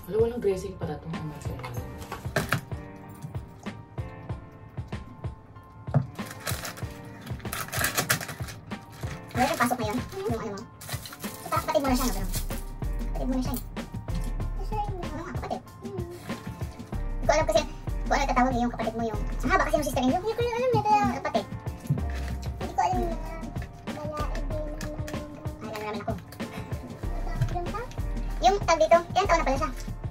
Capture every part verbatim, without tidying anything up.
Wala, walang dressing para itong ano sa ilalim. Wala kang pasok ngayon? Yung ano mo? So, parang kapatid mo na siya, no? Kapatid mo na siya eh. Ano nga, kapatid? Hindi ko alam kasi kung ano tatawag yung kapatid mo yung... Ang haba kasi yung sister niyo. Hindi ko alam nito yung kapatid. Hindi ko alam yung mga... Ay, alam namin ako. Yung tag dito, ilang taon na pala siya?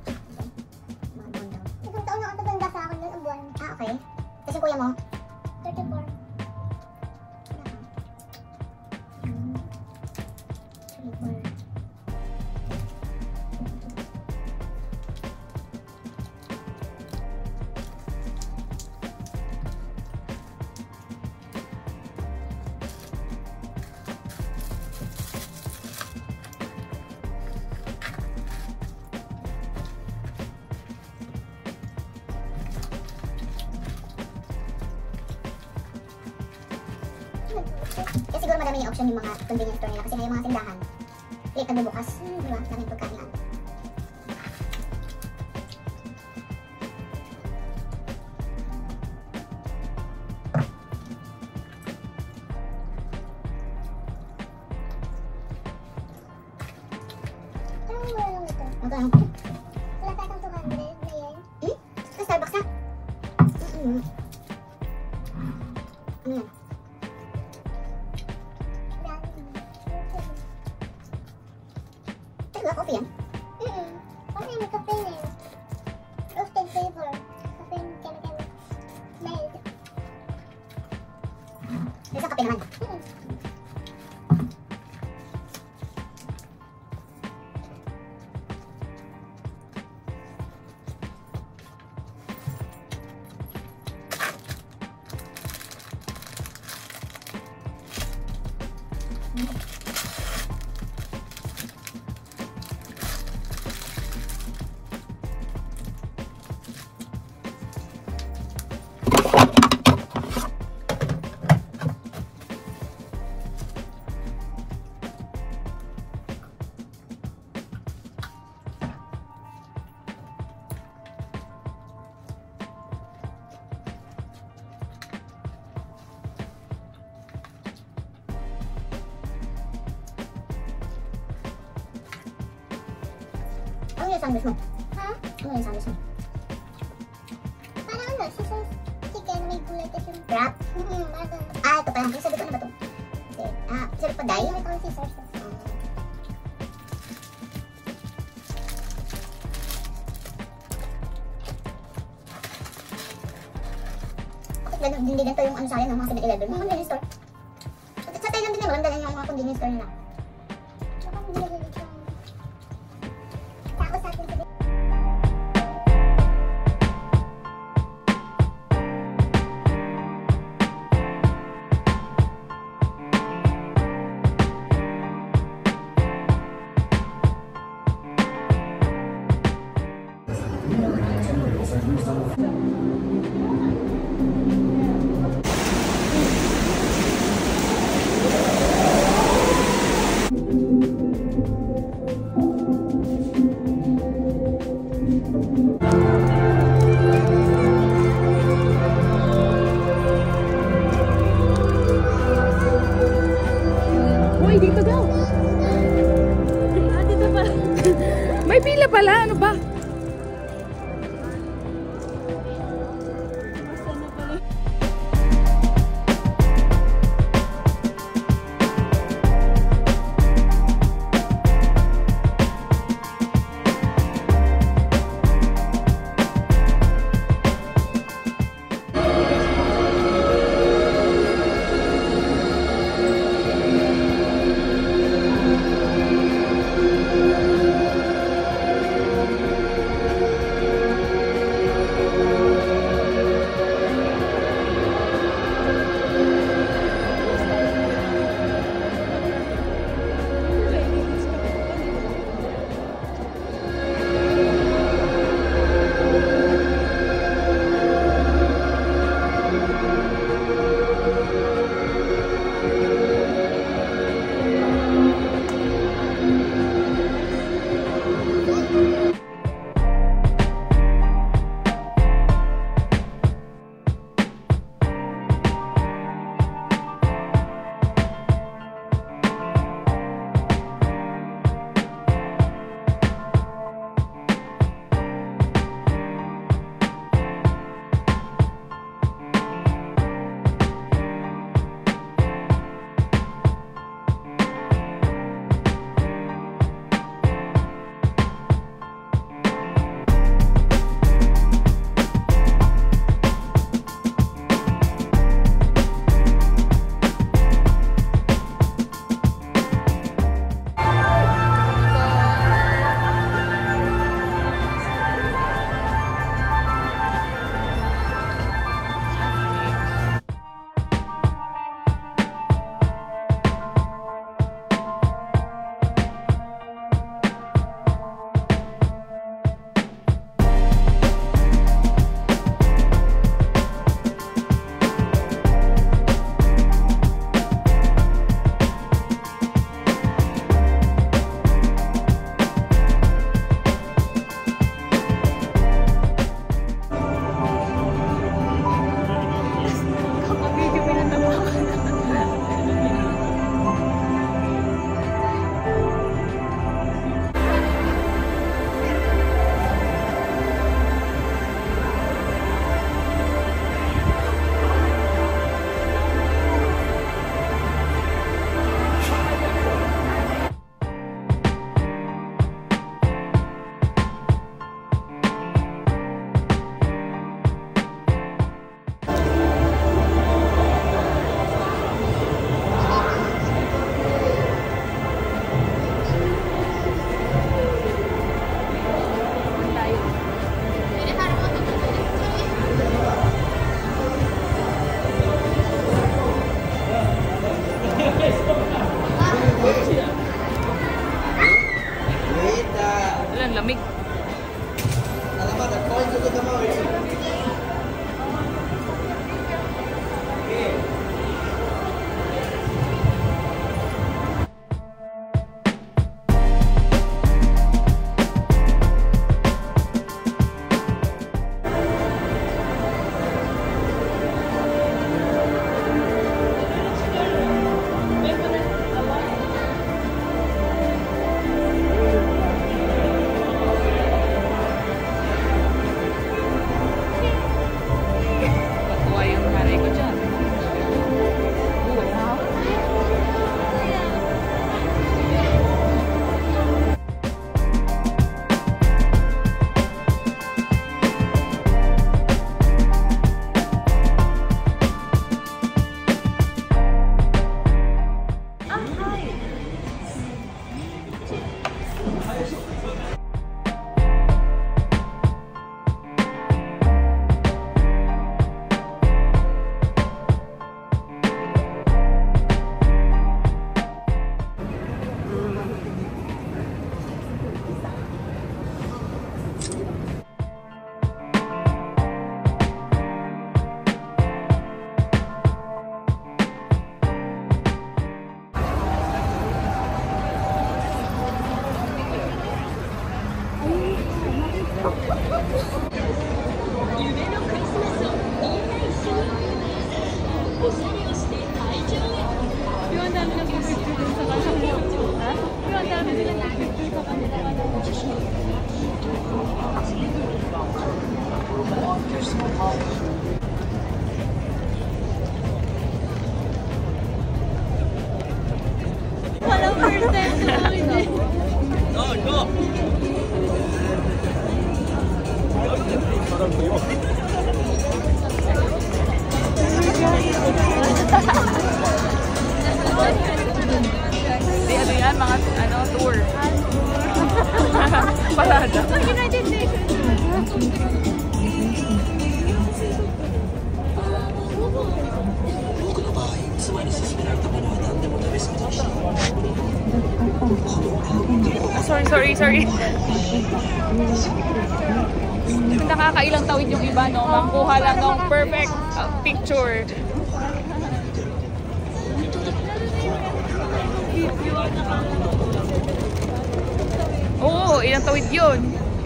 Isang taon na ang taganda sa akin yun, ang buwan. Ah, okay. Kasi kuya mo? thirty-four. Kaya siguro madami yung option yung mga convenience store nila kasi may mga tindahan. Late na bubukas. Hmm, diba? Daming pagkain. Parang mura lang ito. Magkano? Wala tayo kang two hundred na yan. Hmm? Sa Starbucks na? Mm-hmm. Ano yan? Wala coffee yan? Mm-mm. Kasi may kape na yun. Roasted flavor. Kape yung chemical. Mild. Isa kape naman. Mm-mm. Ano yung sandwich mo? Ha? Ano yung sandwich mo? Parang ano, sisal chicken, may gulay kasi yung wrap? Mm-hmm, parang ah, ito parang, sabi ko na ba ito? Okay. Ah, sabi pa dahil? Ito yung scissors. Bakit gano'n, hindi ganito yung ano sa akin ng mga seven eleven, mga convenience store? Sa Thailand din eh, maganda lang yung mga convenience store nila. Uy, dito daw. Ah, dito pa. May pila pala, ano ba? Yung ang dami nag-picture dun sa kanila. Ha? Yung ang dami nila nag-picture sa kanila. Walang first time to mo, hindi. Hindi, ano yan, mga ano, tour. Parada. United Nations. Sorry, sorry, sorry. Nakakailang tawid yung iba, no? Mangkuha lang ng perfect uh, picture. Oo, oh, ilang tawid yun.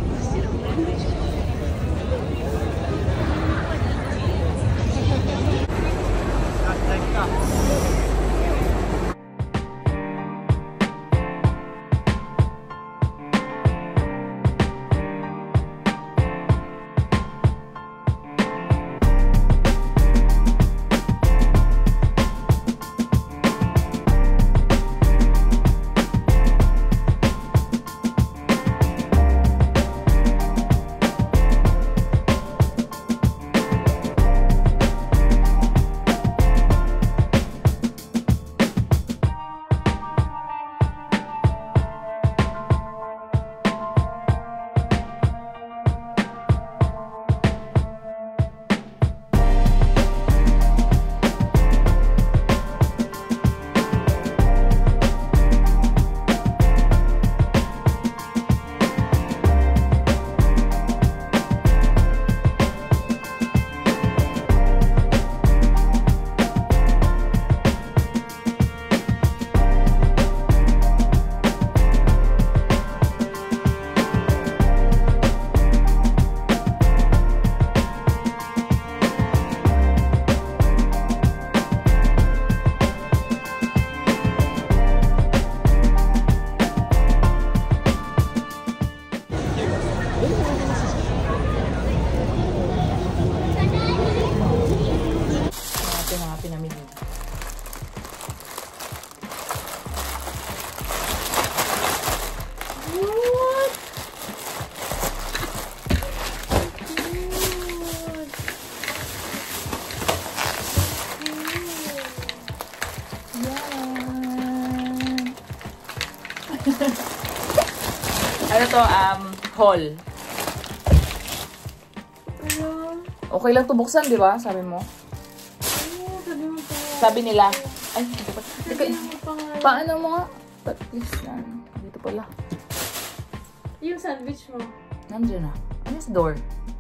Ano to, um, haul. Okay lang to buksan, di ba? Sabi mo. Sabi nila. Ay, dito pa. Dito, paano mo nga? But please, na, dito pala. Yung sandwich mo. Nandiyan na. Ano sa door?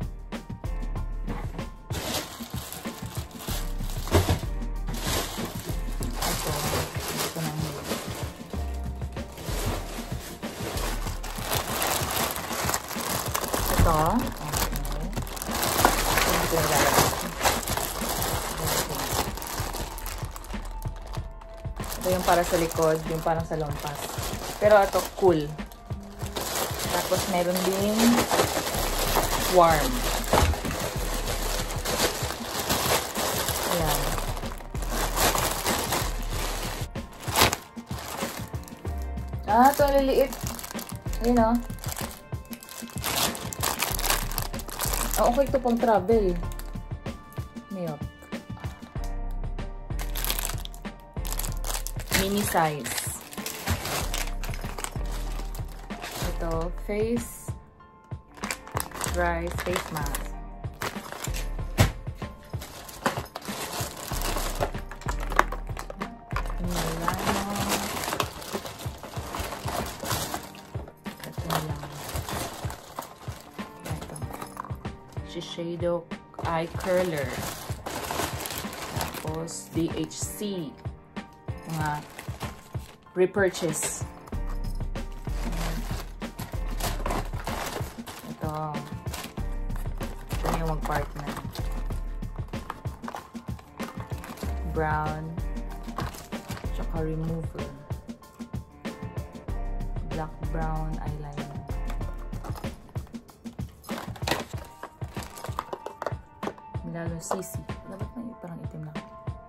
Ito. Ito na. Ito. Okay. Ito yung lalagay. Ito yung para sa likod, yung parang sa lompas. Pero ito, cool. Tapos meron din warm. Ayan. Ah, ito liliit. Ayan o. Oh, okay ito pang travel. Milk. Mini size. Ito, face dry face mask. Milano. Ito lang. Ito. Shiseido eye curler. Tapos D H C. Mga repurchase. Ito. mag-partner. Brown. Tsaka remover. Black brown eyeliner. Lalo sisi. Dapat may parang itim na.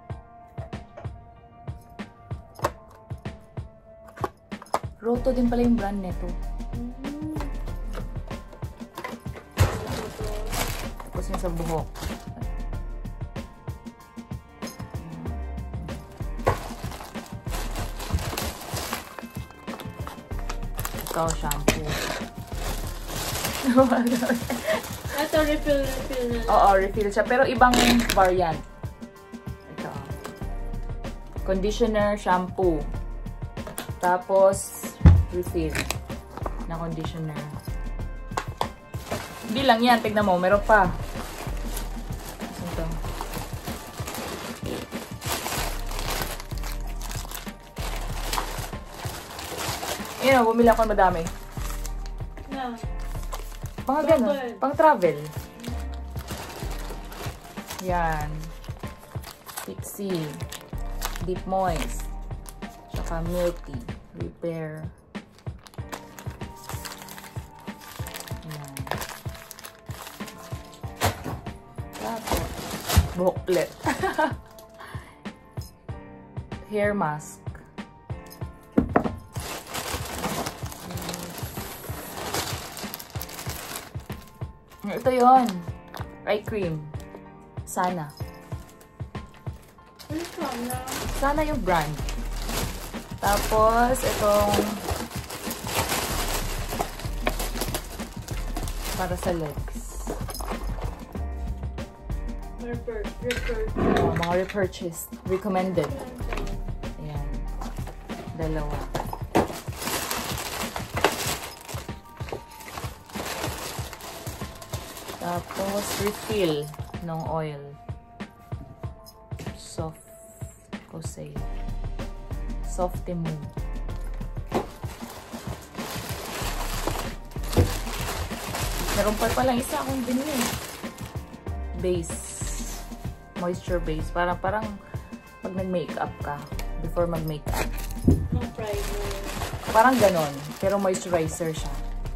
Roto din pala yung brand nito. Mm. Tapos yung sa buhok. Ikaw, shampoo. Ito, refill, refill na lang. Oo, refill siya. Pero ibang variant. Ito. Conditioner, shampoo. Tapos, refill na conditioner. Hindi lang yan. Tignan mo, meron pa. Ito. Ayan o, bumili ako ng madami. Na. Pang gano'n. Pang travel. Yan. Pixie. Deep Moist. Tsaka Milky. Repair. Yan. Tapos, booklet. Hair mask. Ito yon, eye cream. Sana. Ano ka na? Sana yung brand. Tapos, itong para sa legs. Refer, refer. Oh, mga repurchased. Recommended. Ayan. Dalawa. Tapos, refill ng oil. Soft. Kosei. Softimum. Meron pa palang isa akong binili. Base. Moisture base. Parang, parang pag nag-makeup ka. Before mag-makeup. Ang primer. Parang ganon. Pero moisturizer siya.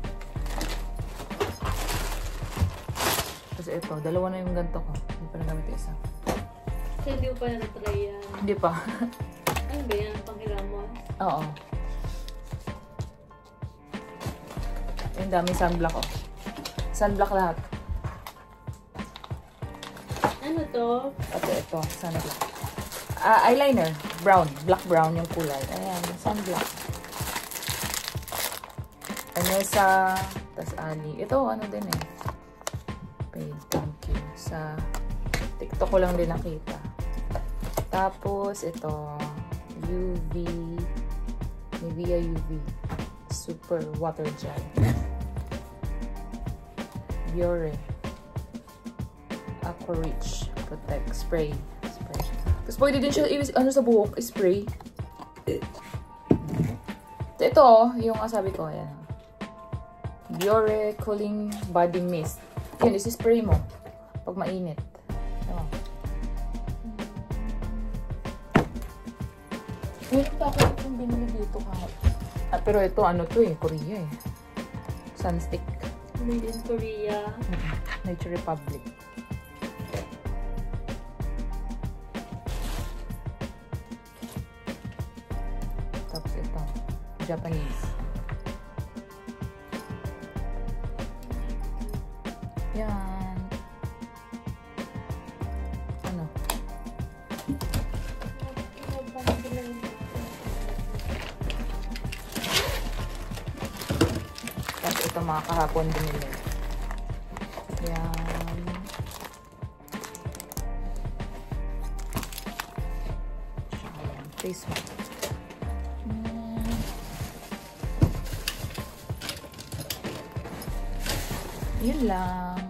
Kasi ito, dalawa na yung ganito ko. Hindi pa nagamit yung isa. Kasi hindi ko pa na-try yan. Hindi pa. Ano ba yan? Panghilamos? Oo. Yung daming sunblock oh. Sunblock lahat. Ano to? Ito, ito. Sunblock. Ah, eyeliner. Brown. Black brown yung kulay. Ayan, sunblock. Anessa. Tas Ali. Ito, ano din eh. Okay, thank you. Sa TikTok ko lang din nakita. Tapos, ito. U V. Nivea U V. Super water gel. Biore. Aqua Rich. Protect. Spray. Spray. Tapos pwede din siya, ano sa buhok, spray. Ito, yung sabi ko, ayan. Biore Cooling Body Mist. Yun, isi-spray mo. Pag mainit. Ano? Yun, tapos itong binili dito ka. Ah, pero ito, ano to eh, Korea eh. Sunstick. Made in Korea. Nature Republic. Tapos ito, Japanese. Yan. Ano? Tapos ito mga kahapon binili. Yan. Ayan. Face mask. Hmm. Yun lang.